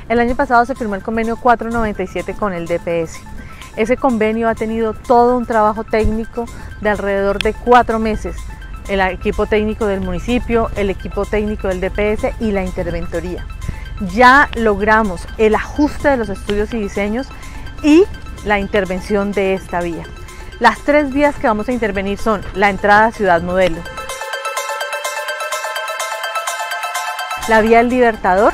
El año pasado se firmó el convenio 497 con el DPS. Ese convenio ha tenido todo un trabajo técnico de alrededor de 4 meses. El equipo técnico del municipio, el equipo técnico del DPS y la interventoría. Ya logramos el ajuste de los estudios y diseños y la intervención de esta vía. Las 3 vías que vamos a intervenir son la entrada a Ciudad Modelo, la vía El Libertador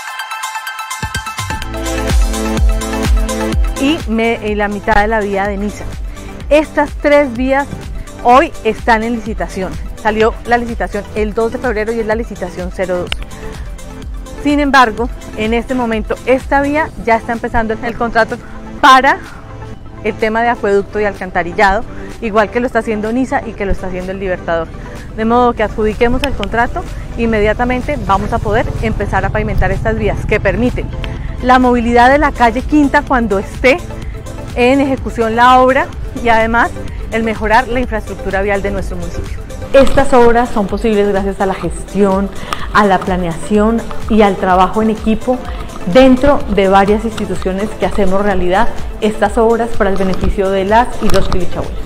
y la mitad de la vía de Niza. Estas 3 vías hoy están en licitación. Salió la licitación el 2 de febrero y es la licitación 02. Sin embargo, en este momento esta vía ya está empezando el contrato para el tema de acueducto y alcantarillado, igual que lo está haciendo Niza y que lo está haciendo El Libertador. De modo que adjudiquemos el contrato, inmediatamente vamos a poder empezar a pavimentar estas vías que permiten la movilidad de la calle Quinta cuando esté en ejecución la obra y además el mejorar la infraestructura vial de nuestro municipio. Estas obras son posibles gracias a la gestión, a la planeación y al trabajo en equipo dentro de varias instituciones que hacemos realidad estas obras para el beneficio de las y los quilichahueños.